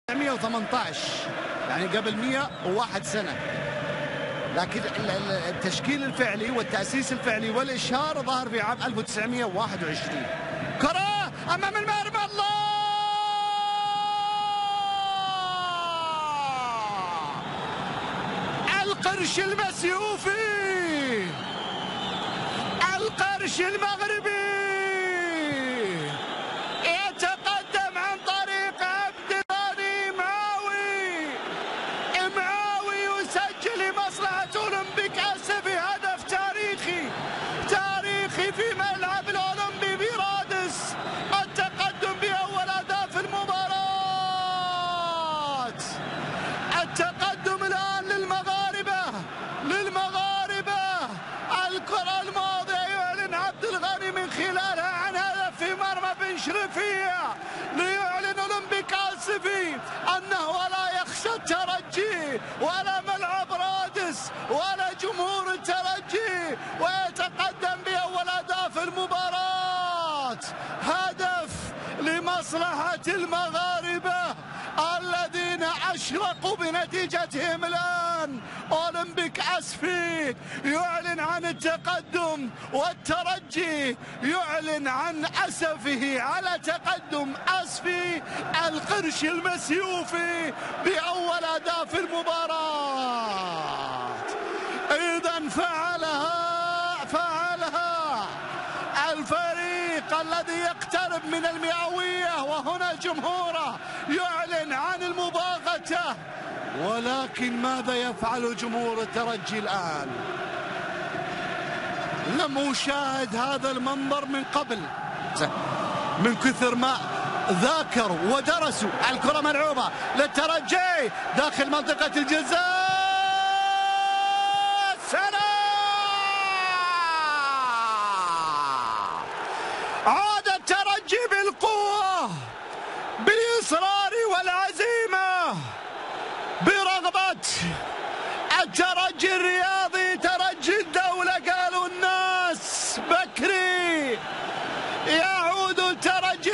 118 يعني قبل 101 سنة، لكن التشكيل الفعلي والتأسيس الفعلي والإشهار ظهر في عام 1921. كرة أمام المرمى، الله! القرش المسيوفي، القرش المغربي يتقدم عن طريق عبد الغني معاوي يسجل لمصلحة أولمبيك أسفي هدف تاريخي في ملعب الأولمبي برادس، التقدم بأول أهداف المباراة. التقدم الآن للمغاربة. الكرة الماضية يعلن عبد الغني من خلالها عن هدف في مرمى بن شريفية ليعلن أولمبيك آسفي أنه ولا يخشى الترجي ولا ملعب رادس ولا جمهور الترجي، ويتقدم بأول أهداف المباراة. هدف لمصلحة المغاربة الذين أشرقوا بنتيجتهم الآن. أولمبيك أسفي يعلن عن التقدم، والترجي يعلن عن أسفه على تقدم أسفي القرش المسيوفي بأول أهداف المباراة. إذا فعلها الفريق الذي يقترب من المئوية، وهنا جمهوره يعلن عن المباغتة. ولكن ماذا يفعل جمهور الترجي الآن؟ لم أشاهد هذا المنظر من قبل، من كثر ما ذاكروا ودرسوا. الكرة ملعوبة للترجي داخل منطقة الجزاء، سلام! عاد الترجي بالقوة، بالإصرار والعزيمة، برغبة الترجي الرياضي، ترجي الدولة قالوا الناس بكري. يعود الترجي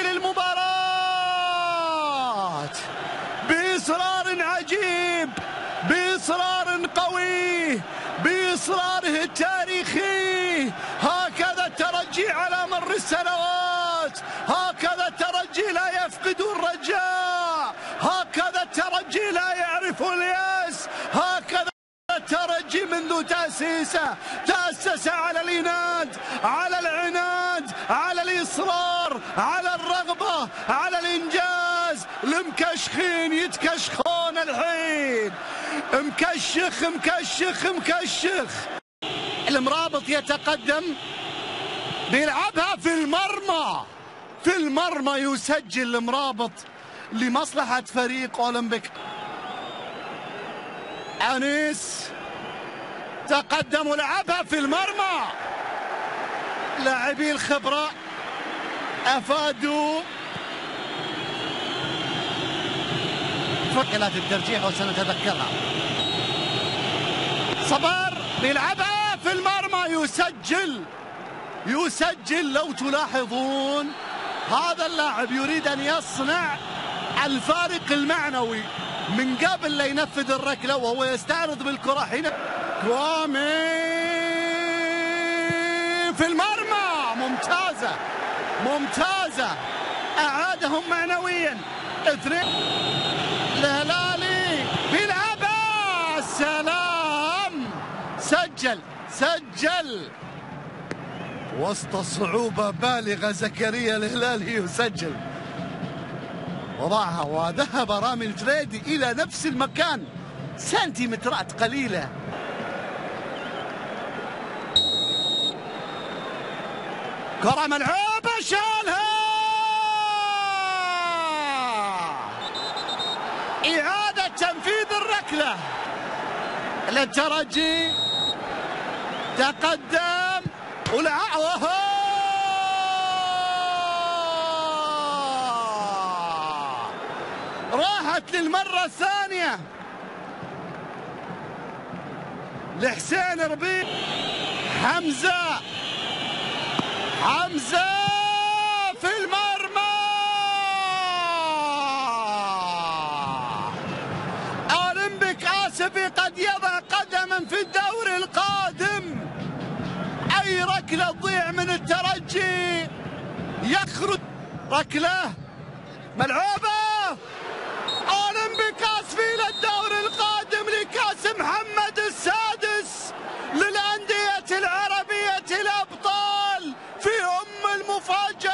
للمباراة بإصرار عجيب، بإصرار قوي، بإصراره التاريخي. هكذا الترجي على مر السنوات، هكذا الترجي لا يفقد الرجاء، هكذا الترجي لا يعرف اليأس، هكذا الترجي منذ تأسيسه تأسس على العناد، على العناد، على الإصرار، على الرغبة، على الإنجاز. المكشخين يتكشخون الحين، مكشخ مكشخ مكشخ. المرابط يتقدم، بيلعبها في المرمى يسجل المرابط لمصلحة فريق أولمبيك. أنيس تقدم ولعبها في المرمى. لاعبي الخبرة أفادوا فقلات الترجيح وسنتذكرها. صبر بيلعبها في المرمى، يسجل. لو تلاحظون هذا اللاعب يريد أن يصنع الفارق المعنوي من قبل لا ينفذ الركلة، وهو يستعرض بالكرة. حين كوامي في المرمى، ممتازة، أعادهم معنويا. 2 الهلالي بيلعبها، سلام! سجل وسط صعوبة بالغة. زكريا الهلالي يسجل، وضعها وذهب رامي الجريدي إلى نفس المكان سنتيمترات قليلة. كرة ملعوبة، شالها. إعادة تنفيذ الركلة للترجي، تقدم راحت للمرة الثانية لحسين ربيع. حمزة في المرمى، المنسفي قد يضع قدما في الدوري القادم. أي ركلة تضيع من الترجي يخرج ركلة ملعوبة. أولمبيك أسفل الدوري القادم لكأس محمد السادس للأندية العربية الأبطال في المفاجأة.